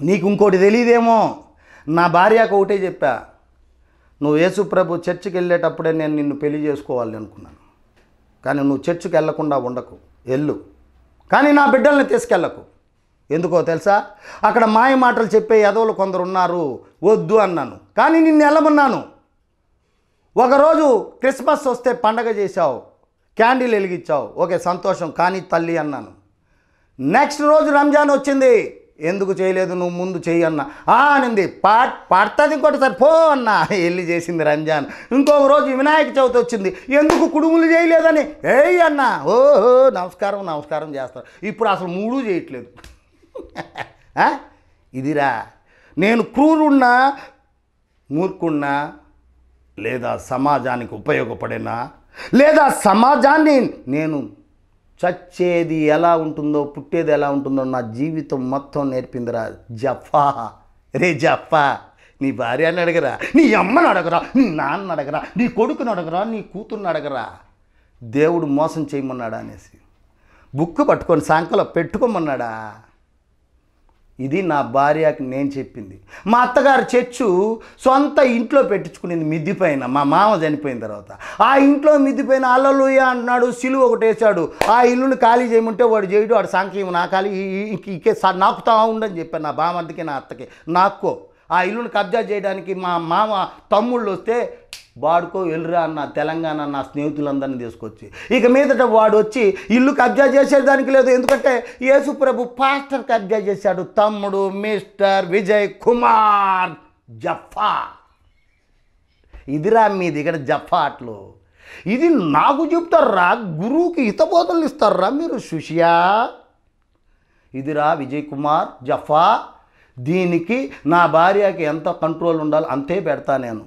నీకు ఇంకోటి తెలియదేమో, నా భార్యకు ఒకటే చెప్పా, నువ్వు యేసుప్రభు చర్చికి వెళ్ళేటప్పుడే నేను నిన్ను పెళ్లి చేసుకోవాలని అనుకున్నాను, కానీ నువ్వు చర్చికి వెళ్ళకుండా ఉండకు, వెళ్ళు, కానీ నా బిడ్డల్ని తీసుకెళ్ళకు. ఎందుకో తెలుసా, అక్కడ మాయ మాటలు చెప్పే యదవులు కొందరు ఉన్నారు, వద్దు అన్నాను, కానీ నిన్ను వెళ్ళమన్నాను. ఒకరోజు క్రిస్మస్ వస్తే పండగ చేశావు, క్యాండిల్ వెలిగించావు, ఓకే సంతోషం, కానీ తల్లి అన్నాను. నెక్స్ట్ రోజు రంజాన్ వచ్చింది, ఎందుకు చేయలేదు నువ్వు, ముందు చెయ్యి అన్నా. అనింది, పడుతుంది ఇంకోటిసారి పో అన్నా, వెళ్ళి చేసింది రంజాన్. ఇంకొక రోజు వినాయక చవితి వచ్చింది, ఎందుకు కుడుములు చేయలేదని ఏయ్ అన్నా, ఓహో నమస్కారం నమస్కారం చేస్తాను. ఇప్పుడు అసలు మూడు చేయట్లేదు. ఇదిరా నేను క్రూరున్నా, మూర్ఖున్నా, లేదా సమాజానికి ఉపయోగపడినా, లేదా సమాజాన్ని నేను చచ్చేది ఎలా ఉంటుందో పుట్టేది ఎలా ఉంటుందో నా జీవితం మొత్తం నేర్పిందిరా జఫా. రే జఫా, నీ భార్యని అడగరా, నీ అమ్మని అడగరా, నీ నాన్న అడగరా, నీ కొడుకుని అడగరా, నీ కూతుర్ని అడగరా, దేవుడు మోసం చేయమన్నాడా అనేసి బుక్ పట్టుకొని సంకలో పెట్టుకోమన్నాడా. ఇది నా భార్యకి నేను చెప్పింది. మా అత్తగారు చర్చు సొంత ఇంట్లో పెట్టించుకునేది మిద్ది పైన, మా మామ చనిపోయిన తర్వాత. ఆ ఇంట్లో మిద్ది పైన హల్లెలూయ అంటున్నాడు, సిలువ ఒకటి వేసాడు. ఆ ఇల్లుని ఖాళీ చేయమంటే వాడు చేయడు, వాడు సాంఖ్యం నా ఖాళీ ఇంకే నాకుతా ఉండని చెప్పాను నా బామందికి నా అత్తకి. నాకో ఆ ఇల్లుని కబ్జా చేయడానికి మా మామ తమ్ముళ్ళు వస్తే వాడుకో వెళ్ళరా అన్న, తెలంగాణ నా స్నేహితులందరినీ తీసుకొచ్చి. ఇక మీదట వాడు వచ్చి ఇల్లు కబ్జా చేసేదానికి లేదు, ఎందుకంటే యేసుప్రభు పాస్టర్ కబ్జా చేశాడు. తమ్ముడు మిస్టర్ విజయ్ కుమార్ జఫా. ఇదిరా మీ దగ్గర జఫాట్లు. ఇది నాకు చెప్తారా, గురువుకి హితబోధనలు ఇస్తారా మీరు శిష్యా. ఇదిరా విజయ్ కుమార్ జఫా. దీనికి నా భార్యకి ఎంత కంట్రోల్ ఉండాలో అంతే పెడతా నేను.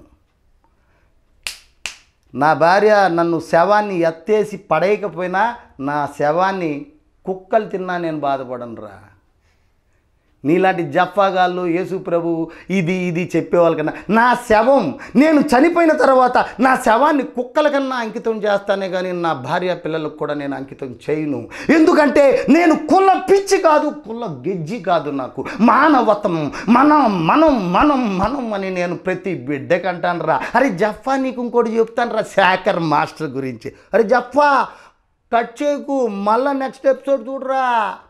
నా భార్య నన్ను శవాన్ని ఎత్తేసి పడేయకపోయినా నా శవాన్ని కుక్కలు తిన్నా నేను బాధపడను రా. నీలాంటి జఫాగాళ్ళు యేసు ప్రభు ఇది చెప్పేవాళ్ళ కన్నా నా శవం, నేను చనిపోయిన తర్వాత నా శవాన్ని కుక్కల కన్నా అంకితం చేస్తానే కానీ నా భార్య పిల్లలకు కూడా నేను అంకితం చేయను. ఎందుకంటే నేను కుల పిచ్చి కాదు, కుల గెజ్జి కాదు, నాకు మానవతం మనం మనం మనం మనం అని నేను ప్రతి బిడ్డకి అంటాను రా. అరే జఫా, నీకు ఇంకోటి చెప్తాను రా శేఖర్ మాస్టర్ గురించి. అరే జఫా, టచ్ చేయకు, మళ్ళీ నెక్స్ట్ ఎపిసోడ్ చూడరా.